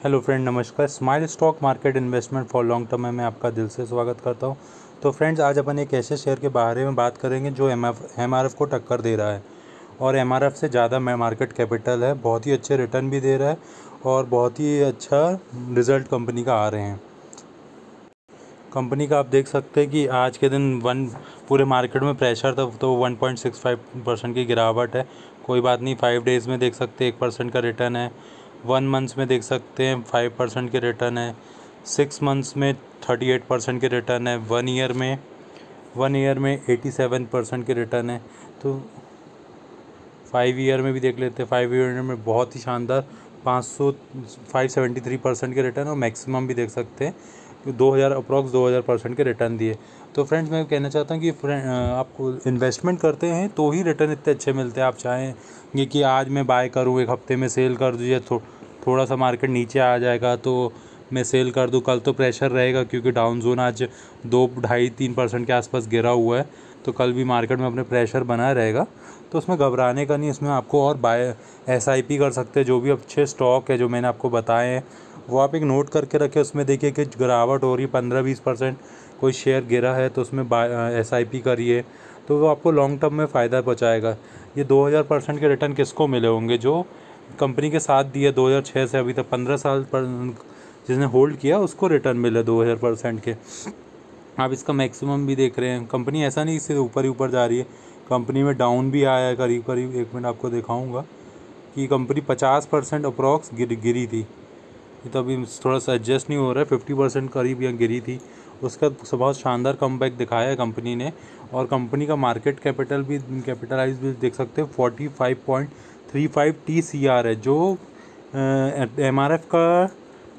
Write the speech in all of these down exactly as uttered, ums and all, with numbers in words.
Hello friend, नमस्कार। Smile stock market investment for long term में मैं आपका दिल से स्वागत करता हूं। तो फ्रेंड्स, आज अपन एक ऐसे शेयर के बारे में बात करेंगे जो M F M R F को टक्कर दे रहा है और एम आर एफ से ज़्यादा मार्केट कैपिटल है, बहुत ही अच्छे रिटर्न भी दे रहा है और बहुत ही अच्छा रिजल्ट कंपनी का आ रहे हैं। कंपनी का आप देख सकते हैं कि आज के दिन वन पूरे मार्केट में प्रेशर था तो one point six five percent की गिरावट है। कोई बात नहीं, फाइव डेज़ में देख सकते हैं एक परसेंट का रिटर्न है, वन मंथ्स में देख सकते हैं फाइव परसेंट के रिटर्न है, सिक्स मंथ्स में थर्टी एट परसेंट के रिटर्न है, वन ईयर में वन ईयर में एटी सेवन परसेंट के रिटर्न है। तो फाइव ईयर में भी देख लेते हैं, फाइव ईयर में बहुत ही शानदार पाँच सौ फाइव सेवेंटी थ्री परसेंट के रिटर्न और मैक्सिमम भी देख सकते हैं कि दो हज़ार अप्रॉक्स दो हज़ार परसेंट के रिटर्न दिए। तो फ्रेंड्स, मैं कहना चाहता हूँ कि आपको इन्वेस्टमेंट करते हैं तो ही रिटर्न इतने अच्छे मिलते हैं। आप चाहेंगे कि आज मैं बाय करूँ, एक हफ्ते में सेल कर दूँ, या थो, थोड़ा सा मार्केट नीचे आ जाएगा तो मैं सेल कर दूँ, कल तो प्रेशर रहेगा क्योंकि डाउन जोन आज दो ढाई तीन परसेंट के आसपास गिरा हुआ है, तो कल भी मार्केट में अपने प्रेशर बना रहेगा। तो उसमें घबराने का नहीं, इसमें आपको और बाय एस आई पी कर सकते हैं। जो भी अच्छे स्टॉक है जो मैंने आपको बताए हैं वो आप एक नोट करके रखें। उसमें देखिए कि गिरावट हो रही है पंद्रह बीस परसेंट, कोई शेयर गिरा है तो उसमें एस आई पी करिए, तो वो आपको लॉन्ग टर्म में फ़ायदा पहुँचाएगा। ये दो हज़ार परसेंट के रिटर्न किसको मिले होंगे? जो कंपनी के साथ दिए दो हज़ार छः से अभी तक पंद्रह साल पर जिसने होल्ड किया उसको रिटर्न मिले दो हज़ार परसेंट के। आप इसका मैक्सिमम भी देख रहे हैं। कंपनी ऐसा नहीं इससे ऊपर ही ऊपर जा रही है, कंपनी में डाउन भी आया है करीब करीब। एक मिनट आपको दिखाऊंगा कि कंपनी पचास परसेंट अप्रॉक्स गिर गिरी थी, ये तो अभी थोड़ा सा एडजस्ट नहीं हो रहा है, फिफ्टी परसेंट करीब यहाँ गिरी थी। उसका बहुत शानदार कमबैक दिखाया है कंपनी ने और कंपनी का मार्केट कैपिटल भी कैपिटलाइज भी देख सकते हैं forty five point three five T C R है, जो एम आर एफ का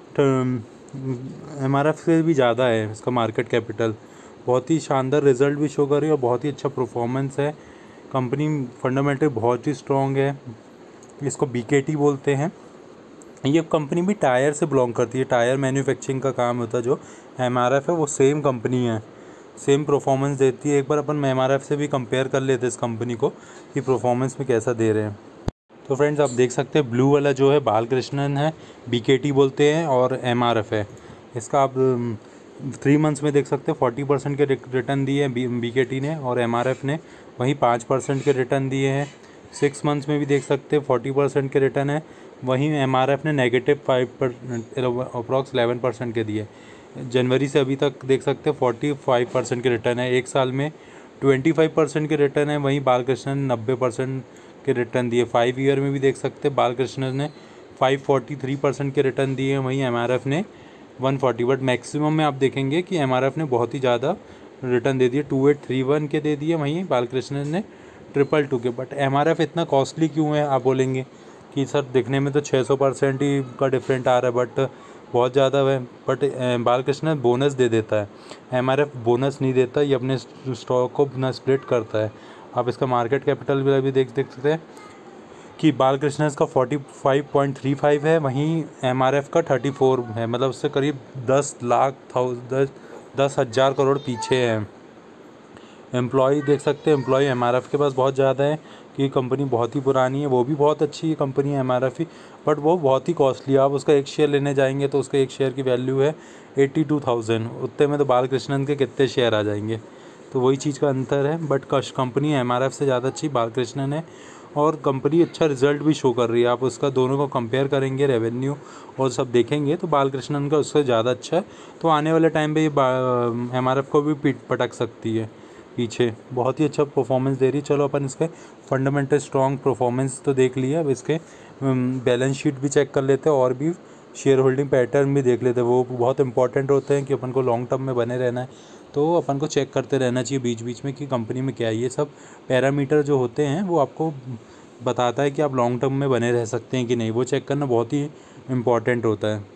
एम आर एफ से भी ज़्यादा है इसका मार्केट कैपिटल। बहुत ही शानदार रिजल्ट भी शो कर रही है और बहुत ही अच्छा परफॉर्मेंस है। कंपनी फंडामेंटल बहुत ही स्ट्रॉन्ग है, इसको बी के टी बोलते हैं। ये कंपनी भी टायर से बिलोंग करती है, टायर मैन्युफैक्चरिंग का काम होता है। जो एम आर एफ है वो सेम कंपनी है, सेम परफॉर्मेंस देती है। एक बार अपन एम आर एफ से भी कंपेयर कर लेते हैं इस कंपनी को कि परफॉर्मेंस में कैसा दे रहे हैं। तो फ्रेंड्स, आप देख सकते हैं ब्लू वाला जो है बालकृष्णन है, बी के टी बोलते हैं, और एम आर एफ है। इसका आप थ्री मंथ्स में देख सकते हैं फोर्टी परसेंट के रिटर्न दिए हैं बी के टी ने और एम आर एफ ने वहीं पाँच परसेंट के रिटर्न दिए हैं। सिक्स मंथ्स में भी देख सकते हैं फोर्टी परसेंट के रिटर्न है, वहीं एम आर एफ ने नेगेटिव फाइव पर अप्रॉक्स इलेवन परसेंट के दिए। जनवरी से अभी तक देख सकते हैं फोर्टी फाइव परसेंट के रिटर्न है, एक साल में ट्वेंटी फाइव परसेंट के रिटर्न है। वहीं बालकृष्णन ने नब्बे परसेंट के रिटर्न दिए। फाइव ईयर में भी देख सकते हैं बालकृष्णन ने फाइव फोर्टी थ्री परसेंट के रिटर्न दिए हैं, वहीं एम आर एफ ने वन फोर्टी। बट मैक्सिमम में आप देखेंगे कि एम आर एफ ने बहुत ही ज़्यादा रिटर्न दे दिए, टू एट थ्री वन के दे दिए, वहीं बालकृष्णन ने ट्रिपल टू के। बट एम आर एफ इतना कॉस्टली क्यों है? आप बोलेंगे कि सर दिखने में तो छः सौ परसेंट ही का डिफरेंट आ रहा है, बट बहुत ज़्यादा है। बट बालकृष्णन बोनस दे देता है, एम आर एफ बोनस नहीं देता, ये अपने स्टॉक को अपना स्प्लिट करता है। आप इसका मार्केट कैपिटल भी अभी देख देख सकते हैं कि बालकृष्णन का forty five point three five है, वहीं एम आर एफ का थर्टी फोर है, मतलब उससे करीब दस लाख दस दस हज़ार करोड़ पीछे है। एम्प्लॉय देख सकते हैं, एम्प्लॉय एम आर एफ के पास बहुत ज़्यादा है कि कंपनी बहुत ही पुरानी है, वो भी बहुत अच्छी कंपनी है एम आर एफ ही, बट वो बहुत ही कॉस्टली है। आप उसका एक शेयर लेने जाएंगे तो उसका एक शेयर की वैल्यू है एट्टी टू थाउजेंड, उतने में तो बालकृष्णन के कितने शेयर आ जाएंगे। तो वही चीज़ का अंतर है। But company M R F से ज़्यादा अच्छी बालकृष्णन है और कंपनी अच्छा रिजल्ट भी शो कर रही है। आप उसका दोनों को कंपेयर करेंगे, रेवेन्यू और सब देखेंगे तो बालकृष्णन का उससे ज़्यादा अच्छा है। तो आने वाले टाइम पे ये एम आर एफ को भी पीठ पटक सकती है पीछे। बहुत ही अच्छा परफॉर्मेंस दे रही है। चलो अपन इसके फंडामेंटल स्ट्रॉन्ग परफॉर्मेंस तो देख लिया, अब इसके बैलेंस शीट भी चेक कर लेते हैं और भी शेयर होल्डिंग पैटर्न भी देख लेते हैं। वो बहुत इंपॉर्टेंट होते हैं कि अपन को लॉन्ग टर्म में बने रहना है, तो अपन को चेक करते रहना चाहिए बीच बीच में कि कंपनी में क्या है। ये सब पैरामीटर जो होते हैं वो आपको बताता है कि आप लॉन्ग टर्म में बने रह सकते हैं कि नहीं, वो चेक करना बहुत ही इम्पॉर्टेंट होता है।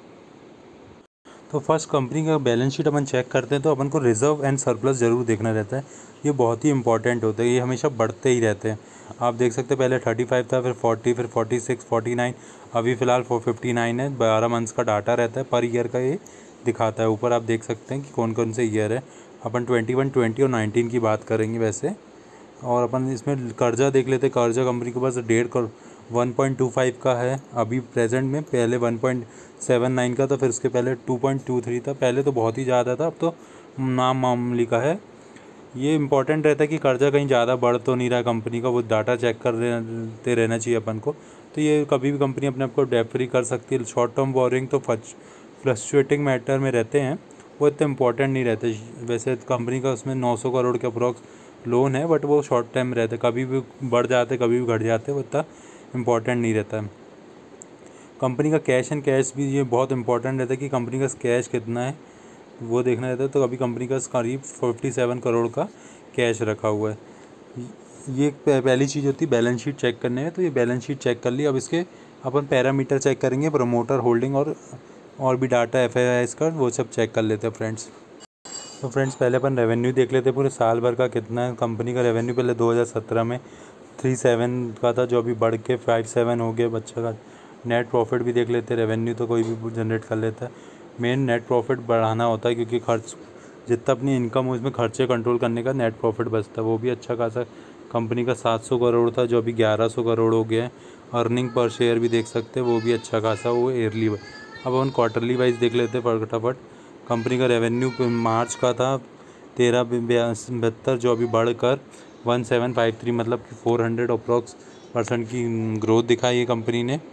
तो फर्स्ट कंपनी का बैलेंस शीट अपन चेक करते हैं तो अपन को रिजर्व एंड सरप्लस ज़रूर देखना रहता है, ये बहुत ही इंपॉर्टेंट होता है, ये हमेशा बढ़ते ही रहते हैं। आप देख सकते हैं पहले थर्टी फाइव था, फिर फोर्टी, फिर फोर्टी सिक्स, फोर्टी नाइन, अभी फ़िलहाल फोर फिफ्टी नाइन है। बारह मंथ्स का डाटा रहता है, पर ईयर का ये दिखाता है। ऊपर आप देख सकते हैं कि कौन कौन से ईयर है। अपन ट्वेंटी वन, ट्वेंटी और नाइनटीन की बात करेंगे वैसे। और अपन इसमें कर्जा देख लेते हैं, कर्जा कंपनी के पास डेढ़ crore one point two five का है अभी प्रेजेंट में, पहले वन पॉइंट सेवन नाइन का था, फिर उसके पहले टू पॉइंट टू थ्री था। पहले तो बहुत ही ज़्यादा था, अब तो नाम मामूली का है। ये इम्पोर्टेंट रहता है कि कर्जा कहीं ज़्यादा बढ़ तो नहीं रहा कंपनी का, वो डाटा चेक करते रहना चाहिए अपन को। तो ये कभी भी कंपनी अपने आप को डेट फ्री कर सकती है। शॉर्ट टर्म बोरिंग तो फ्लक्चुएटिंग मैटर में रहते हैं, वो इतने इंपॉर्टेंट नहीं रहते। वैसे कंपनी का उसमें नौ सौ करोड़ के अप्रॉक्स लोन है, बट वो शॉर्ट टाइम रहते, कभी भी बढ़ जाते कभी भी घट जाते, वो इतना इम्पॉर्टेंट नहीं रहता है। कंपनी का कैश एंड कैश भी ये बहुत इंपॉर्टेंट रहता है कि कंपनी का कैश कितना है वो देखना रहता है। तो अभी कंपनी का करीब फोर्टी सेवन करोड़ का कैश रखा हुआ है। ये पहली चीज़ होती है बैलेंस शीट चेक करने में। तो ये बैलेंस शीट चेक कर ली। अब इसके अपन पैरामीटर चेक करेंगे, प्रमोटर होल्डिंग और और भी डाटा एफ आई आई का, वो सब चेक कर लेते हैं फ्रेंड्स। तो फ्रेंड्स पहले अपन रेवेन्यू देख लेते हैं पूरे साल भर का कितना है। कंपनी का रेवेन्यू पहले दो हज़ार सत्रह में थ्री सेवन का था, जो अभी बढ़ के फाइव सेवन हो गया बच्चा का। नेट प्रॉफिट भी देख लेते हैं, रेवेन्यू तो कोई भी जनरेट कर लेता है। मेन नेट प्रॉफिट बढ़ाना होता है, क्योंकि खर्च जितना अपनी इनकम हो इसमें खर्चे कंट्रोल करने का नेट प्रॉफिट बचता है, वो भी अच्छा खासा कंपनी का सात सौ करोड़ था, जो अभी ग्यारह सौ करोड़ हो गया है। अर्निंग पर शेयर भी देख सकते हैं, वो भी अच्छा खासा, वो ईयरली। अब अपन क्वार्टरली वाइज देख लेते हैं फटाफट। कंपनी का रेवेन्यू मार्च का था तेरह बहत्तर, जो अभी बढ़कर वन सेवन फाइव थ्री, मतलब कि फोर हंड्रेड अप्रॉक्स परसेंट की ग्रोथ दिखाई है कंपनी ने।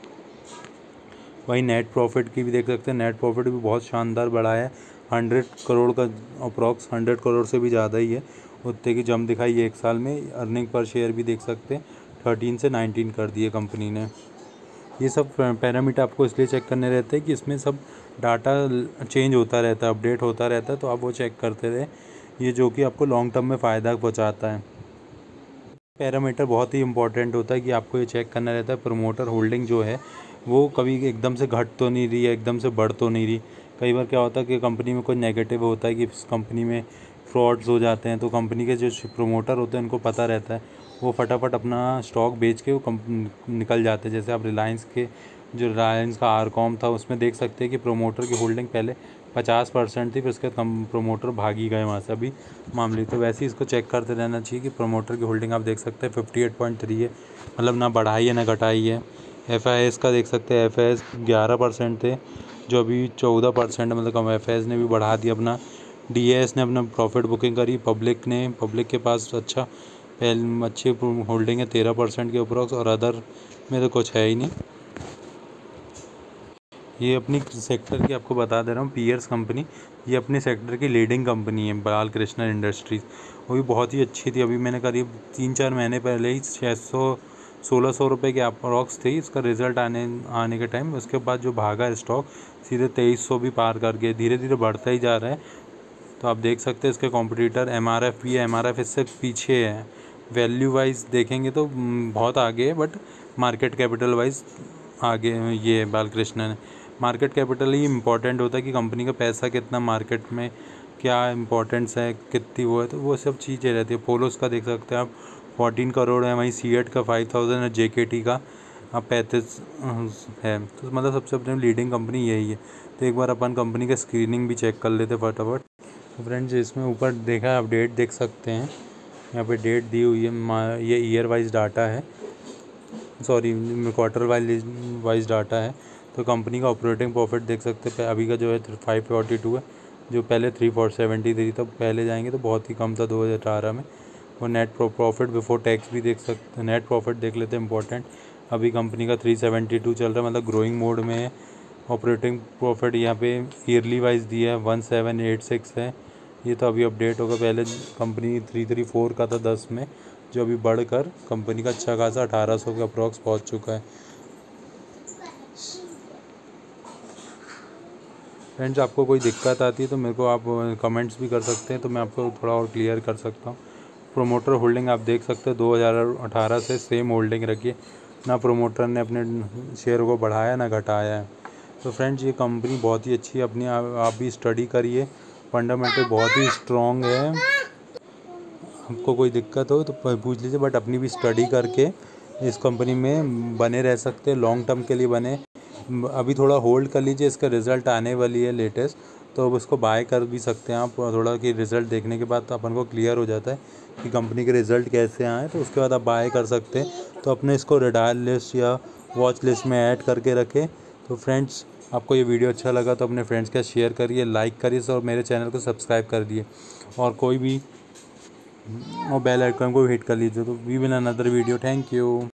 वहीं नेट प्रॉफिट की भी देख सकते हैं, नेट प्रॉफिट भी बहुत शानदार बढ़ा है, हंड्रेड करोड़ का अप्रॉक्स, हंड्रेड करोड़ से भी ज़्यादा ही है, उतने की जम दिखाई है एक साल में। अर्निंग पर शेयर भी देख सकते हैं, थर्टीन से नाइनटीन कर दिए कंपनी ने। ये सब पैरामीटर आपको इसलिए चेक करने रहते हैं कि इसमें सब डाटा चेंज होता रहता है, अपडेट होता रहता है, तो आप वो चेक करते रहे, ये जो कि आपको लॉन्ग टर्म में फ़ायदा पहुंचाता है। पैरामीटर बहुत ही इंपॉर्टेंट होता है कि आपको ये चेक करना रहता है प्रमोटर होल्डिंग जो है वो कभी एकदम से घट तो नहीं रही है, एकदम से बढ़ तो नहीं रही। कई बार क्या होता है कि कंपनी में कोई नेगेटिव होता है कि कंपनी में फ्रॉड्स हो जाते हैं, तो कंपनी के जो प्रमोटर होते हैं उनको पता रहता है, वो फटाफट अपना स्टॉक बेच के वो निकल जाते हैं। जैसे आप रिलायंस के जो रिलायंस का आरकॉम था उसमें देख सकते हैं कि प्रोमोटर की होल्डिंग पहले पचास परसेंट थी, फिर उसके कम प्रोमोटर भागी गए वहाँ से अभी मामले। तो वैसे ही इसको चेक करते रहना चाहिए कि प्रोमोटर की होल्डिंग आप देख सकते हैं फिफ्टी एट पॉइंट थ्री है, मतलब ना बढ़ाई है ना घटाई है। एफ आई एस का देख सकते हैं, एफ आई एस ग्यारह परसेंट थे जो अभी चौदह परसेंट, मतलब कम एफ आई एस ने भी बढ़ा दिया अपना। डी ए एस ने अपना प्रॉफिट बुकिंग करी, पब्लिक ने पब्लिक के पास अच्छा पहले अच्छी होल्डिंग है तेरह परसेंट के अप्रॉक्स, और अदर में तो कुछ है ही नहीं। ये अपनी सेक्टर की आपको बता दे रहा हूँ, पीयर्स कंपनी, ये अपने सेक्टर की लीडिंग कंपनी है, बालकृष्ण इंडस्ट्रीज़। वो भी बहुत ही अच्छी थी, अभी मैंने करीब तीन चार महीने पहले ही छः सौ सोलह सौ रुपये की अप्रॉक्स थी इसका रिज़ल्ट आने आने के टाइम। उसके बाद जो भागा स्टॉक सीधे तेईस सौ भी पार कर गए, धीरे धीरे बढ़ता ही जा रहा है। तो आप देख सकते हैं इसके कॉम्पिटिटर एम आर एफ भी है, एम आर एफ इससे पीछे है। वैल्यू वाइज देखेंगे तो बहुत आगे है, बट मार्केट कैपिटल वाइज आगे ये बालकृष्ण है। मार्केट कैपिटल ही इम्पॉर्टेंट होता है कि कंपनी का पैसा कितना मार्केट में क्या इम्पोर्टेंस है, कितनी वो है, तो वो सब चीज़ें रहती है। पोलोस का देख सकते हैं आप फोर्टीन करोड़ है, वहीं सी एट का फाइव थाउजेंड है, जे के टी का अब पैंतीस है। तो मतलब सबसे अपने लीडिंग कंपनी यही है। तो एक बार अपन कंपनी का स्क्रीनिंग भी चेक कर लेते फटाफट। तो फ्रेंड्स इसमें ऊपर देखा आप डेट देख सकते हैं, यहाँ पे डेट दी हुई है, ये ईयर वाइज डाटा है, sorry quarter wise wise data है। तो कंपनी का ऑपरेटिंग प्रॉफिट देख सकते हैं, अभी का जो है फाइव फोर्टी टू है, जो पहले थ्री फोर सेवेंटी थ्री था, पहले जाएंगे तो बहुत ही कम था दो हज़ार अठारह में। वो नेट प्रॉफिट बिफोर टैक्स भी देख सकते हैं, नेट प्रॉफिट देख लेते हैं इंपॉर्टेंट। अभी कंपनी का थ्री सेवेंटी टू चल रहा है, मतलब ग्रोइंग मोड में है। ऑपरेटिंग प्रॉफिट यहाँ पे ईयरली वाइज दिया है वन सेवन एट सिक्स है, ये तो अभी अपडेट होगा। पहले कंपनी थ्री थ्री फोर का था दस में, जो अभी बढ़कर कंपनी का अच्छा खासा अठारह सौ के अप्रॉक्स पहुँच चुका है। फ्रेंड्स आपको कोई दिक्कत आती है तो मेरे को आप कमेंट्स भी कर सकते हैं, तो मैं आपको थोड़ा और क्लियर कर सकता हूँ। प्रोमोटर होल्डिंग आप देख सकते हैं दो हज़ार अठारह से सेम होल्डिंग रखी है, ना प्रोमोटर ने अपने शेयर को बढ़ाया ना घटाया है। तो फ्रेंड्स ये कंपनी बहुत ही अच्छी है, अपनी आप भी स्टडी करिए, फंडामेंटल बहुत ही स्ट्रॉन्ग है। आपको कोई दिक्कत हो तो पूछ लीजिए, बट अपनी भी स्टडी करके इस कंपनी में बने रह सकते हैं, लॉन्ग टर्म के लिए बने। अभी थोड़ा होल्ड कर लीजिए, इसका रिज़ल्ट आने वाली है लेटेस्ट, तो अब उसको बाय कर भी सकते हैं आप थोड़ा कि रिज़ल्ट देखने के बाद तो अपन को क्लियर हो जाता है कि कंपनी के रिज़ल्ट कैसे आए, तो उसके बाद आप बाय कर सकते हैं। तो अपने इसको रेडार लिस्ट या वॉच लिस्ट में ऐड करके रखें। तो फ्रेंड्स, आपको ये वीडियो अच्छा लगा तो अपने फ्रेंड्स के साथ शेयर करिए, लाइक करिए और मेरे चैनल को सब्सक्राइब कर दिए और कोई भी और बेल आइकन को हिट कर लीजिए। तो we will another video. Thank you.